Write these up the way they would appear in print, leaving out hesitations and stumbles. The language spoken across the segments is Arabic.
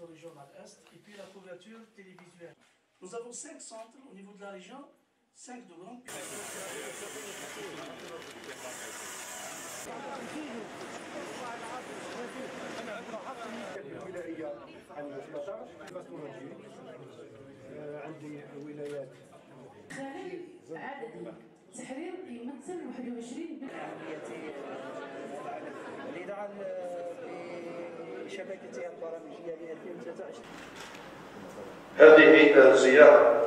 notre région dans l'Est, et puis la couverture télévisuelle. Nous avons 5 centres au niveau de la région, 5 de grands. الولائية عام 13 عندي ولايات عدد تحرير يمثل 21 الإذاعة بشبكتها البرامجية ل 2023. هذه الزيارة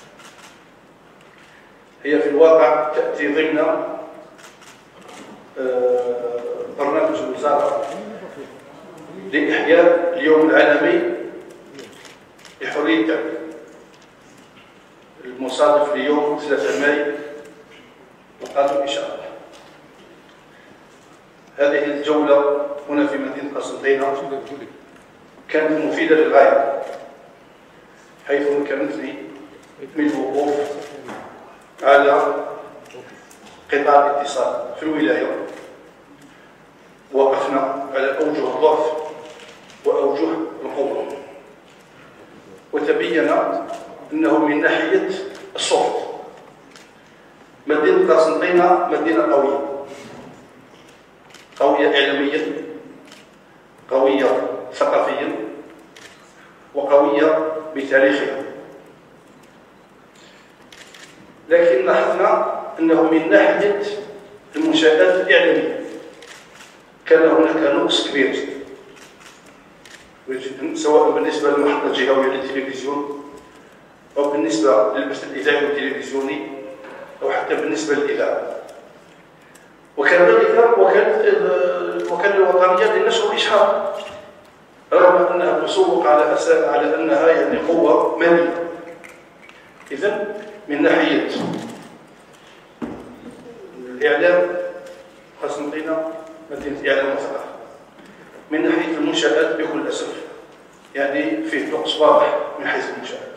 هي في الواقع تأتي ضمن برنامج الوزارة لإحياء اليوم العالمي لحرية التعبير المصادف ليوم 3 ماي القادم إن شاء الله. هذه الجولة هنا في مدينة قسنطينة كانت مفيدة للغاية، حيث مكنتني من الوقوف على قطاع الاتصال في الولاية. وقفنا على أوجه الضعف وأوجه القوة، وتبين أنه من ناحية الصوت مدينة قسنطينة مدينة قوية إعلاميا، قوية ثقافيا، وقوية بتاريخها. لكن لاحظنا أنه من ناحية المنشآت الإعلامية كان هناك نقص كبير، سواء بالنسبة للمحطة الجهوية للتلفزيون أو بالنسبة للبث الإذاعي والتلفزيوني أو حتى بالنسبة للإذاعة. وكذلك وكالة الوطنية للنشر والإشهار، رغم أنها تسوق على أنها يعني قوة مالية. إذن من ناحية الإعلام قسنطينة مدينة إعلام وثقافة. من ناحية المنشآت بكل أسف يعني فيه نقص واضح من حيث المنشآت.